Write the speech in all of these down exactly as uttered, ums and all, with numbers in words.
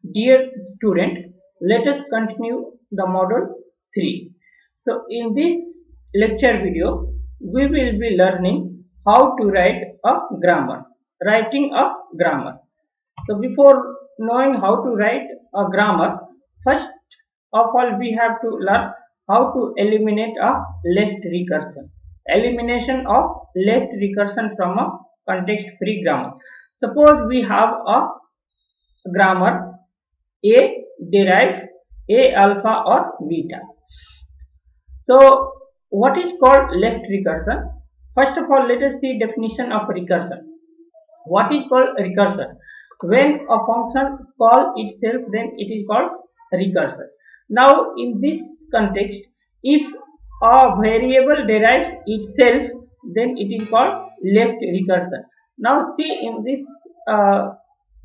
Dear student, let us continue the model three. So in this lecture video, we will be learning how to write a grammar, writing a grammar. So before knowing how to write a grammar, first of all we have to learn how to eliminate a left recursion. Elimination of left recursion from a context free grammar. Suppose we have a grammar A derives A alpha or beta. So what is called left recursion? First of all, let us see definition of recursion. What is called recursion? When a function calls itself, then it is called recursion. Now in this context, if a variable derives itself, then it is called left recursion. Now see in this uh,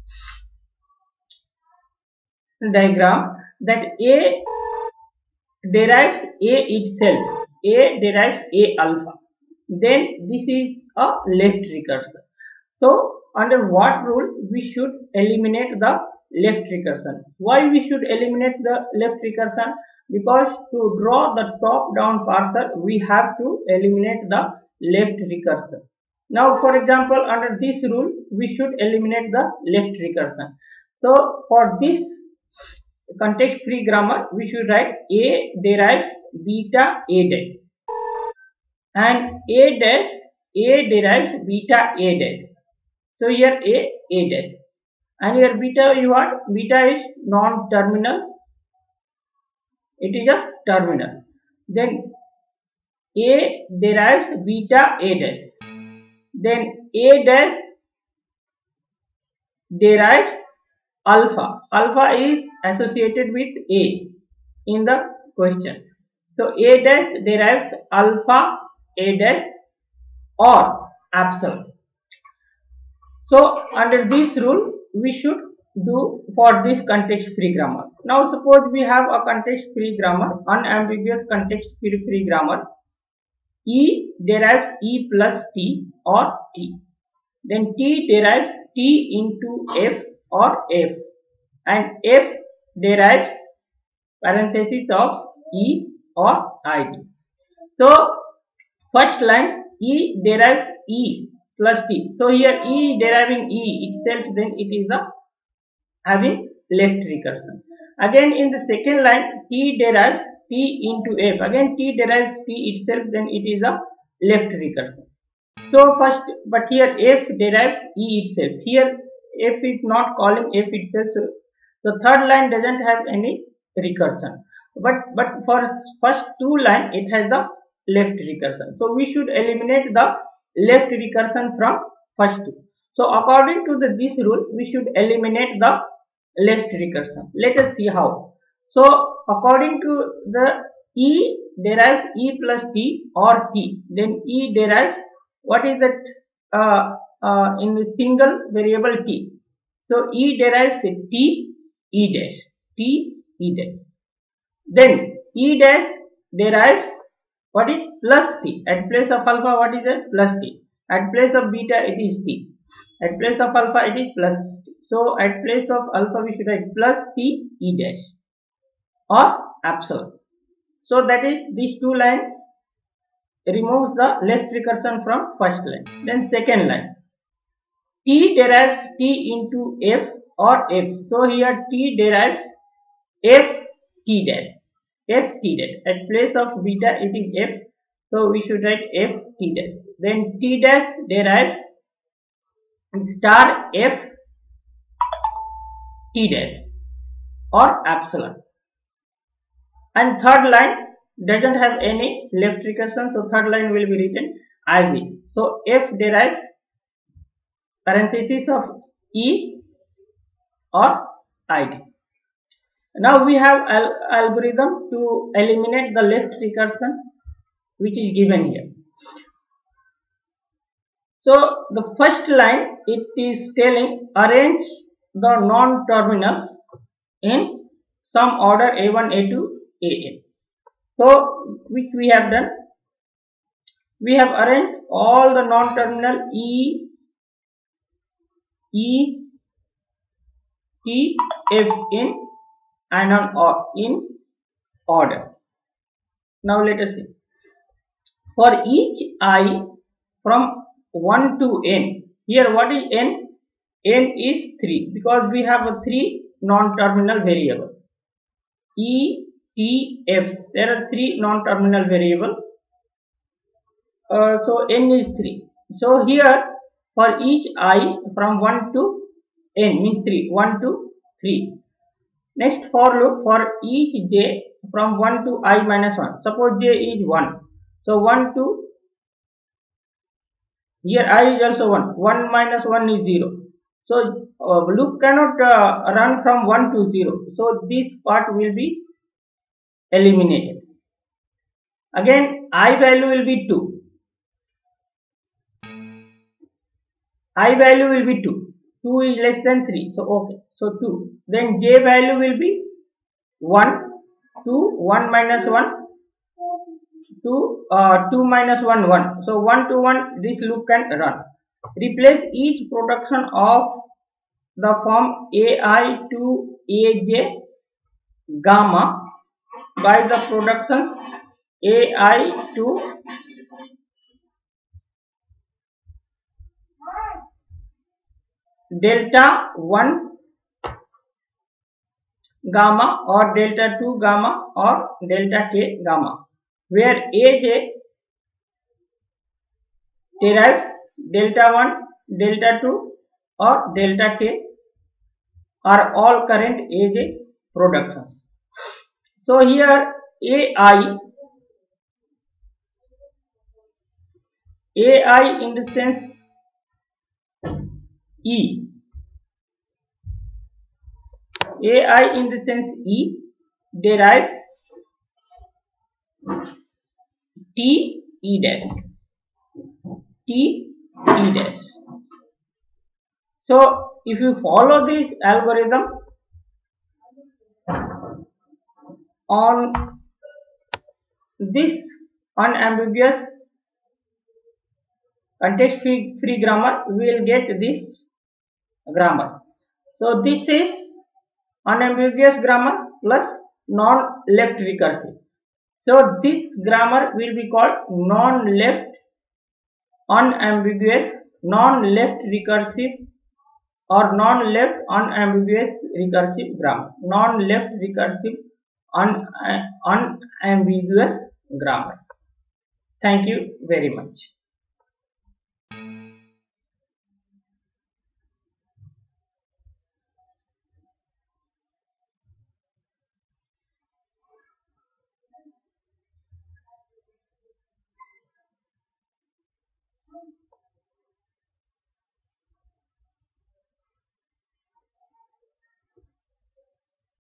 diagram that A derives A itself, A derives A alpha, then this is a left recursion. So under what rule we should eliminate the left recursion? Why we should eliminate the left recursion? Because to draw the top down parser we have to eliminate the left recursion. Now for example, under this rule we should eliminate the left recursion. So for this context free grammar we should write A derives beta A dash and A dash A derives beta A dash. So here A A dash and here beta you want beta is non-terminal, it is a terminal. Then A derives beta A dash, then A dash derives alpha. Alpha is associated with A in the question. So A dash derives alpha A dash or epsilon. So under this rule we should do for this context free grammar. Now suppose we have a context free grammar, unambiguous context free free grammar. E derives E plus T or T. Then T derives T into F or F, and F derives parenthesis of E or I D. So first line E derives E plus T. So here E deriving E itself, then it is a having left recursion. Again in the second line T derives T into F. Again T derives T itself, then it is a left recursion. So first, but here F derives E itself. Here F is not calling F itself. So the third line doesn't have any recursion. But but for first two line it has the left recursion. So we should eliminate the left recursion from first two. So according to the, this rule, we should eliminate the left recursion. Let us see how. So according to the E derives E plus T or T, then E derives what is that uh, uh, in the single variable T. So E derives T E dash, T E dash. Then E dash derives what is plus T. At place of alpha what is that? Plus T. At place of beta it is T. At place of alpha it is plus T. So at place of alpha we should write plus T E dash or epsilon. So that is these two lines removes the left recursion from first line. Then second line T derives T into F or F. So here T derives F T dash, F T dash. At place of beta it is F. So we should write F T dash. Then T dash derives star F T dash or epsilon. And third line doesn't have any left recursion, so third line will be written as it. So F derives parenthesis of E or I D. Now we have al algorithm to eliminate the left recursion which is given here. So the first line it is telling arrange the non-terminals in some order A one, A two, A n. So which we have done, we have arranged all the non-terminal E, E, T, F in and on or in order. Now let us see. For each I from one to n, here what is n? N is three because we have a three non-terminal variable. E, T, F. There are three non-terminal variable. Uh, so n is three. So here for each I from one to n means three. one to three. Next for loop for each j from one to I minus one. Suppose j is one. So one to here I is also one. one minus one is zero. So uh, loop cannot uh, run from one to zero. So this part will be eliminated. Again I value will be two. I value will be two. two is less than three. So okay. So two. Then j value will be one. two. one minus one. two. Uh, two minus one. one. So one to one this loop can run. Replace each production of the form ai to aj gamma by the productions ai to delta one gamma or delta two gamma or delta k gamma, where aj derives delta one, delta two or delta k are all current A J productions. So here A I, A I in the sense E, A I in the sense E derives T E dash, T E dash. So if you follow this algorithm on this unambiguous context free, free grammar, we will get this grammar. So this is unambiguous grammar plus non-left recursive. So this grammar will be called non-left unambiguous, non-left recursive or non-left unambiguous recursive grammar. Non-left recursive un, unambiguous grammar. Thank you very much.